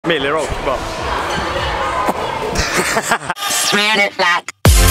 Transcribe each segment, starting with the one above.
Millie Rock bara. Smear it flat.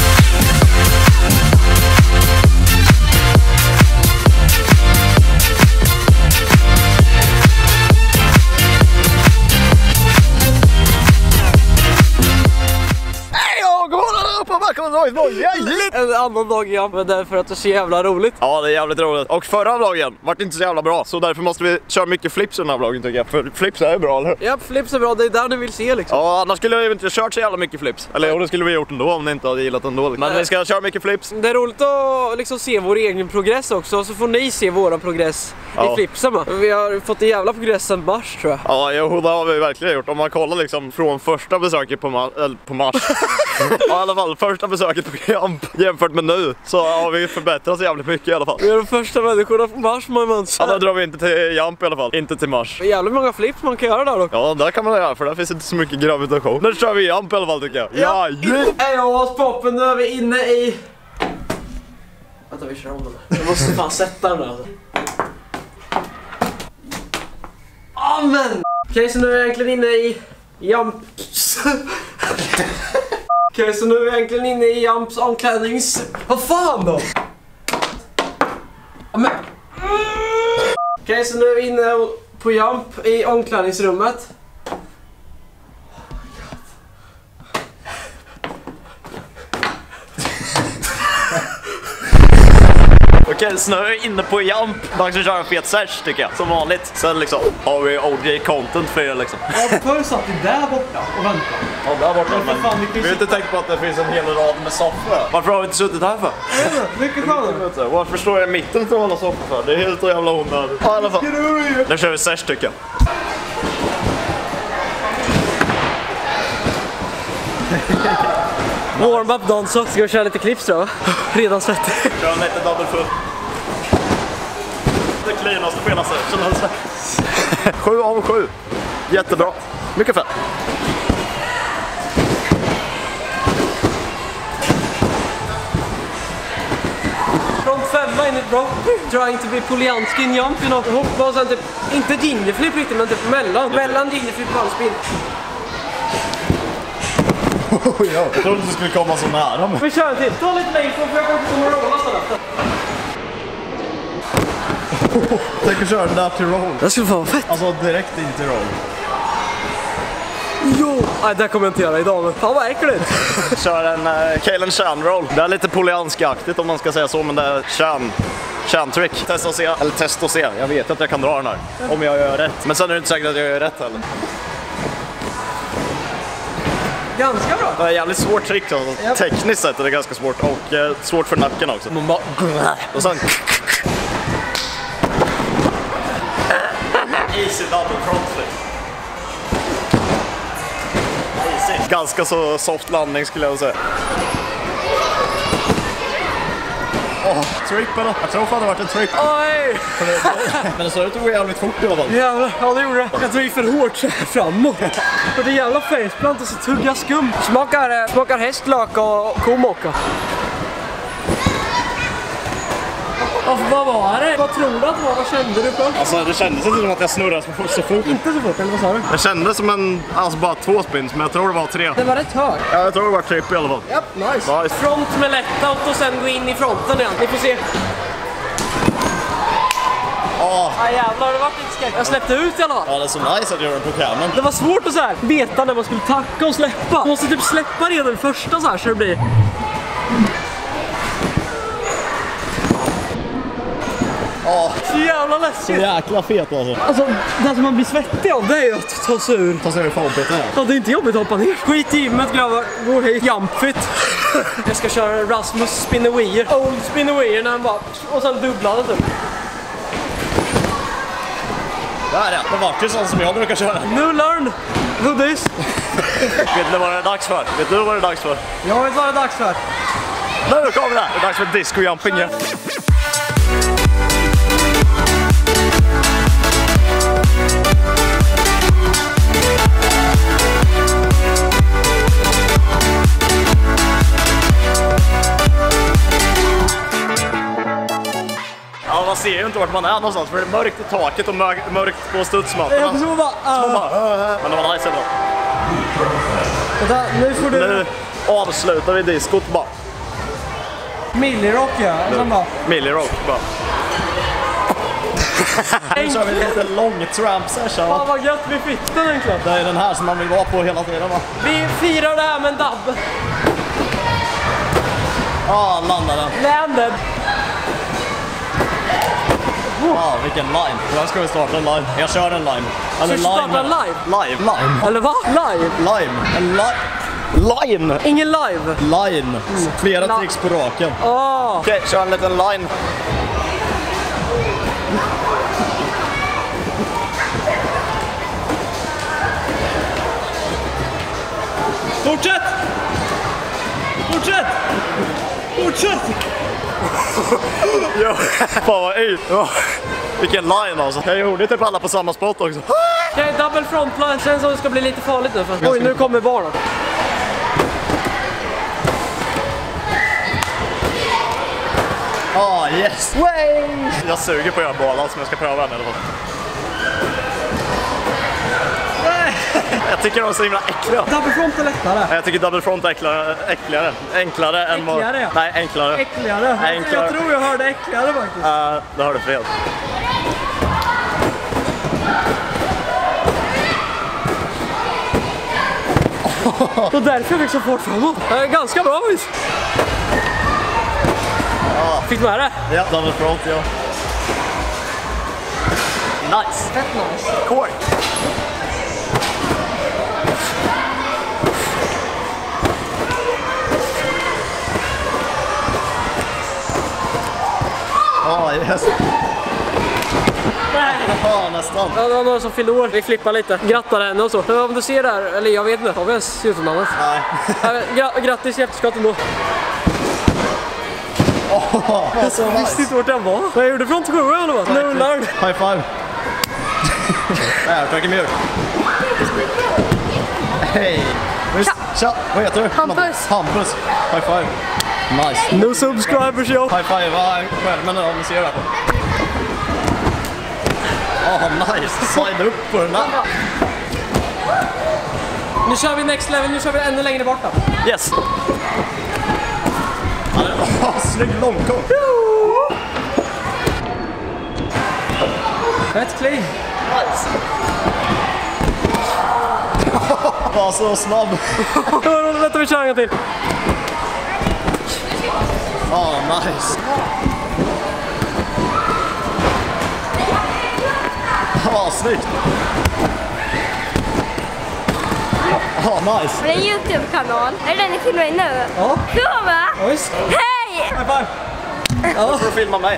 En annan dag igen, men därför att det är så jävla roligt. Ja, det är jävligt roligt. Och förra vloggen vart inte så jävla bra, så därför måste vi köra mycket flips i den här vloggen tycker jag. För flips är ju bra, eller? Ja, flips är bra, det är där ni vill se liksom. Ja, annars skulle vi inte kört så jävla mycket flips. Eller det skulle vi gjort ändå om ni inte hade gillat ändå. Men vi ska köra mycket flips. Det är roligt att liksom se vår egen progress också, så får ni se våran progress i flipsen. Vi har fått en jävla progress sedan mars tror jag. Ja, jo, det har vi verkligen gjort. Om man kollar liksom från första besöket på mars. Ja, i alla fall första besöket på YOUMP jämfört med nu, så har vi förbättrat jävligt mycket i alla fall. Vi är de första människorna på mars, man. Ja, då drar vi inte till YOUMP i alla fall, inte till mars. Det är jävligt många flips man kan göra där dock. Ja, där kan man göra, för där finns inte så mycket gravitation. Nu kör vi YOUMP i alla fall tycker jag. Ja, Hej oss poppen, nu är vi inne i... Vänta, vi kör om den. Jag måste fan sätta den där alltså. Amen! Okej, så nu är vi egentligen inne i YOUMP. Okej, så nu är vi egentligen inne i YOUMPs omklädnings... Vad fan då? Amen! Okej, så nu är vi inne på YOUMP i omklädningsrummet. Okej, så nu är vi inne på YOUMP. Dags att köra en fet search tycker jag, som vanligt. Sen liksom har vi OG-content för er liksom. Ja, förr satt vi där borta och väntade. Ja, där borta. Vi har inte tänkt på att det finns en hel rad med soffor. Varför har vi inte suttit här för? Mycket skönare. Varför står jag i mitten av alla soffor för? Det är helt jävla onödigt. Ja, i alla fall. Nu kör vi search tycker jag. Warm-up dansa. Ska vi köra lite clips då? Redan svettig. Kör lite double full. Det klinaste på hela searchen. 7 av 7. Jättebra. Mycket fett. Front 5 in it bro. Trying to be Poljanski in YOUMP, you know. Hoppas han typ, inte gingerflip riktigt, men typ mellan gingerflip och ballspin. Jag trodde du skulle komma så nära. Vi kör en till. Ta lite längre för jag kanske kommer att rolla sådär. Tänk att köra den där till roll. Det skulle fan vara fett. Alltså direkt in till roll. Jo! Nej, det kommer jag inte göra idag, men fan vad äckligt. Kör en Kalen Chan roll. Det är lite Poljanski-aktigt om man ska säga så, men det är Chan trick. Testa och se. Eller testa och se. Jag vet att jag kan dra den här. Om jag gör rätt. Men sen är det inte säkert att jag gör rätt heller. Ganska bra. Det är jävligt svårt trick alltså. Yep. Tekniskt sett är det ganska svårt och svårt för nacken också. Och sen easy double front flip. Easy. Ganska så soft landning skulle jag säga. Trick eller? Jag tror fan det har varit en trick. Oj! Men det såg ut att gå jävligt fort i alla fall. Jävlar, ja det gjorde det. Jag tog för hårt så här framåt. Och det jävla faceplant och så tugga skum. Smakar hästlök och komocka. Vad var det? Vad tror du att det var? Vad kände du på? Alltså det kändes inte som att jag snurrade så fort. Inte så fort, eller vad sa du? Det kändes som bara 2 spins, men jag tror det var 3. Det var rätt högt. Ja, jag tror det var tripp i alla fall. Japp, nice. Front med lättout och sen gå in i fronten igen. Ni får se. Jävlar, det var inte skräck. Jag släppte ut i alla fall. Ja, det är så nice att du gör den på kameran. Det var svårt att så här veta när man skulle tacka och släppa. Man måste typ släppa redan första så här så det blir... Så jävla läskigt. Så jäkla fet alltså. Alltså, det som man blir svettig av det är ju att ta sig ur. Ta sig ur fompeten. Ja, det är inte jobbigt att hoppa ner. Skit i gymmet grabbar, gå hit. YOUMP-fit. Jag ska köra Rasmus spinner old spinner när han bara... Och sen dubblade typ. Där ja, det var ju sånt som jag brukar köra. Nu learn who this. Vet du vad det är dags för? Vet du vad det är dags för? Jag vet vad det är dags för. Nu kommer det! Det är dags för disco-jumping. Ja. Man ser ju inte vart man är någonstans för det är mörkt i taket och mörkt på studsmattorna. Men det var nice ändå. Vänta, nu får du... Nu avslutar vi diskot bara. Millirock ja. Millirock bara. Nu kör vi lite lång tramp session. Fan vad gött vi fick den egentligen. Det är den här som man vill vara på hela tiden va? Vi firar det här med en dubb. Ja, landar den. Landed. Ja, vilken line. Då ska vi starta en line. Jag kör en line. Eller ska vi starta en live? Live. Eller vad? Live? Lime. En line. Ingen live. Line. Flera tricks på raken. Okej, kör en liten line. Fortsätt! Fortsätt! Fortsätt! Ja, fan vad ut. Vilken line alltså. Jag gjorde typ alla på samma spot också. Okej, double frontline. Sen så det ska bli lite farligt nu. Oj, nu kommer VÅRAN. Yes. Way. Jag suger på att göra bollar som jag ska pröva den i alla fall. Jag tycker de är så himla äckliga. Double front är lättare. Jag tycker double front är äckligare. Enklare än vad... Äckligare? Nej, enklare. Äckligare? Enklare. Jag tror jag hörde äckligare faktiskt. Det hörde fel. Och därför fick jag så fort framåt. Ganska bra vis. Fick du med det? Ja, double front, ja. Nice. Fett nice. Cork. Yes. Nästan. Ja, det var några som fyllde år. Vi flippar lite. Grattar henne och så. Men om du ser där, eller jag vet inte, har vi ens YouTube-namnet? Nej. Grattis i efterskott ändå. Jag visste inte vart den var. Vad gjorde från 7 eller vad? Nullar. High five. Där, tack mjölk. Hej. Tja, vad heter du? Hampus. High five. Nice. No subscribers, yo. High five, skärmen om ni ser det. Nice. Slide upp på den där. Nu kör vi next level, nu kör vi ännu längre bort då. Yes. Snygg långkort. Fett clean. Nice. Så snabb. Vänta, vi kör en till. Nice. Snyggt. Nice. Det är en YouTube-kanal. Är det den ni filmar i nu? Ja. Du va? Ojst. Hej! High five. Ja. Får du filma mig?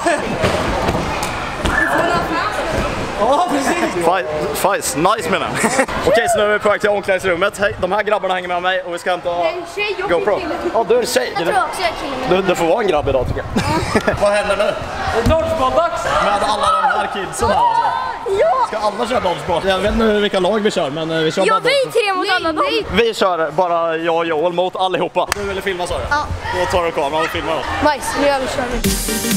Ja, precis. Fice, nice menar jag. Okej, så nu är vi på väg till omklädningsrummet. Hej, de här grabbarna hänger med mig och vi ska hämta GoPro. Ja, du är en tjej. Jag tror också jag killar. Du får vara en grabb idag tycker jag. Vad händer nu? Dodgeball-dags! Med alla de här kidsen här alltså. Ja! Ska alla köra dodgeball? Jag vet inte vilka lag vi kör, men vi kör bara vi tre mot alla dem. Vi kör bara jag och Joel mot allihopa. Du ville filma sa du? Ja. Då tar du kameran och filmar oss. Nice, nu gör vi kör vi.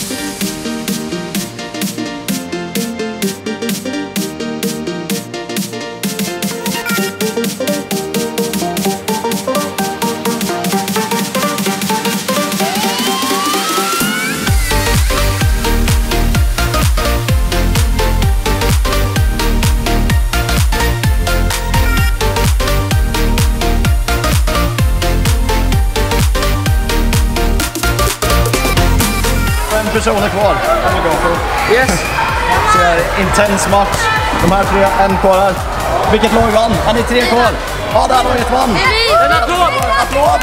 Personer kvar. Yes. Så det är intens match. De här tre, en kvar här. Vilket lag vann? Ni 3 kvar. Ja, det här laget vann. En applåd! Applåd!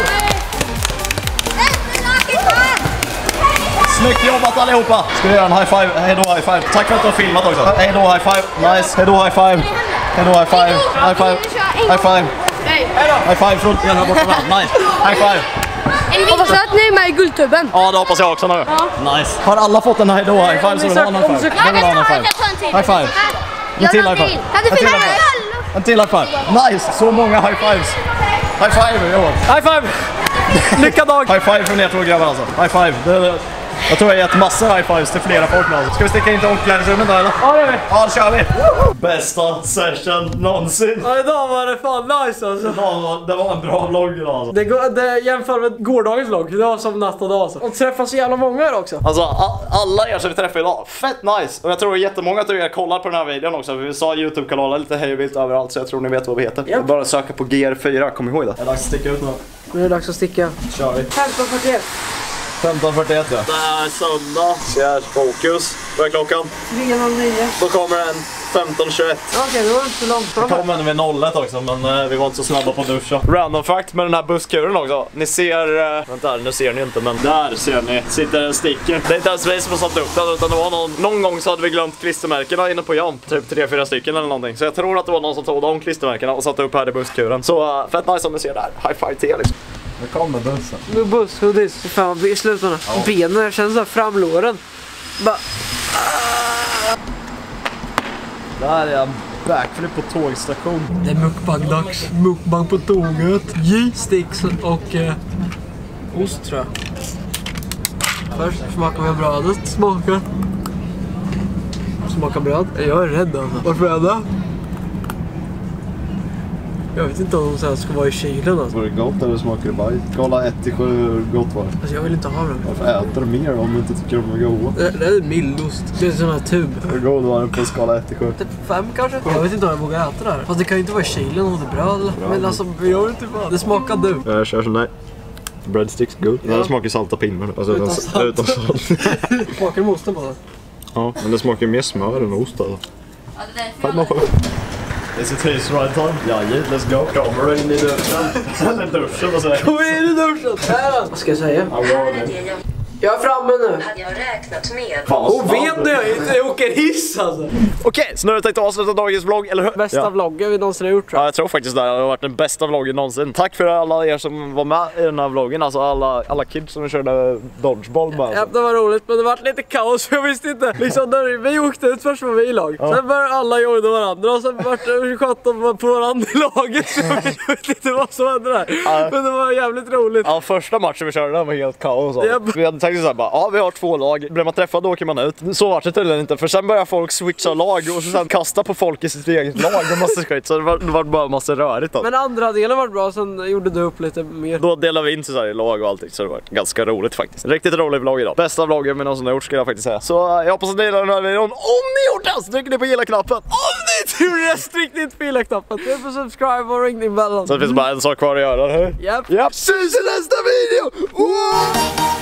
Snyggt jobbat allihopa. Ska vi göra en high five? Hej då high five. Tack för att du har filmat också. Hej då high five. Nice. Hej då high five. Hej då high five. High five. High five. High five från den här borta. Nice. High five. Hoppas att ni är med i guldtubben. Ja, det hoppas jag också nu. Ja. Nice. Har alla fått en high five så vill ha en high five? Jag vill ha en high five. High five. En till high five. En till high five. Nice. Så många high fives. High five, Johan. High five! Lycka dag! High five från er två grabbar alltså. High five. Jag tror jag har gett massor high fives till flera folk nu. Ska vi sticka in till omklädningsrummet då eller? Ja, det gör vi. Ja, då kör vi! Bästa session någonsin! Ja, idag var det fan nice alltså. Det var en bra vlogg idag alltså. Det jämför med gårdagens vlogg. Det var som natt och dag alltså. Och träffas så jävla många här också. Alltså alla er som vi träffar idag, fett nice! Och jag tror jättemånga av er kollar på den här videon också. Vi sa YouTube-kanaler lite hejvilt överallt, så jag tror ni vet vad vi heter. Yep. Bara söka på Gr4, kom ihåg det. Det är dags att sticka ut nu. Nu är det dags att sticka. Kör vi. 15:41. 15:41 ja. Det är söndag. Fjärde fokus. Vad är klockan? 3:09. Då kommer den 15:21. Okej, det var inte så långt. Det kommer den vid 01 också, men vi var inte så snabba på att duscha. Random fact med den här busskuren också. Ni ser, vänta, nu ser ni inte, men där ser ni, sitter en sticker. Det är inte ens vi som har satt upp den, utan det var någon gång så hade vi glömt klistermärkena inne på YOUMP. Typ 3-4 stycken eller någonting. Så jag tror att det var någon som tog de klistermärkena och satte upp här i busskuren. Så fett nice som ni ser där. High five till liksom. Nu kommer bussen. Nu buss, hoodies. Fan, i slutändan. Ja. Benen känns så framlåren. Bara... Där är en backflip på tågstation. Det är mukbang-dags. Mukbang på tåget. Sticks och ost tror jag. Först smakar vi brödet. Smakar bröd. Jag är rädd alltså. Varför är jag det? Jag vet inte om de ska vara i kylen alltså. Var det gott eller smakar det bajs? Skala 1-7 hur gott var det? Alltså jag vill inte ha dem. Varför äter du mer om du inte tycker de är goda? Det är mildost. Det är en sån här tub. Hur god var det på skala 1-7? Typ 5 kanske? Jag vet inte om jag vågar äta det här. Fast det kan ju inte vara i kylen om det är bröd eller? Men alltså, jag vet inte vad. Det smakar du. Jag kör så nej. Breadsticks, good. Ja. Det smakar salta pinnar. Alltså utan salt. Smakar det osten på det? Ja, men det smakar mer smör än ost alltså. Is it taste right time? Ja, let's go. Kommer in i duschen. Eller duschen, vad säger jag? Kommer in i duschen! Här! Vad ska jag säga? Jag är framme nu. Hade jag räknat med. Hon vet när jag inte åker hiss alltså. Okej, så nu har vi tänkt avsluta dagens vlogg, eller hur? Bästa vloggen vi någonsin har gjort tror jag. Ja, jag tror faktiskt det har varit den bästa vloggen någonsin. Tack för alla er som var med i den här vloggen. Alltså alla kids som körde dodgeball med. Ja, det var roligt, men det var lite kaos. Jag visste inte. Liksom, när vi åkte ut först var vi i lag. Sen började alla joina varandra. Och sen var det 17 på varandra i laget. Så jag vet inte vad som hände där. Men det var jävligt roligt. Ja, första matchen vi körde var helt kaos. Vi hade tänkt såhär bara, ja vi har 2 lag. Blir man träffad då åker man ut. Så var det tydligen inte. För sen börjar folk switcha lag och sen kasta på folk i sitt eget lag och massa skit. Så det var bara massa rörigt då. Men andra delen var bra, sen gjorde du upp lite mer. Då delade vi in sig i lag och allting. Så det var ganska roligt faktiskt. Riktigt rolig vlogg idag. Bästa vloggen med någon som har gjort, ska jag faktiskt säga. Så jag hoppas att ni gillar den här videon. Om ni gjort det så trycker ni på gilla-knappen. Om ni tror restriktigt på gilla-knappen, tryck på subscribe och ring din bell. Så det finns bara en sak kvar att göra, hur? Japp. Syns i nästa video!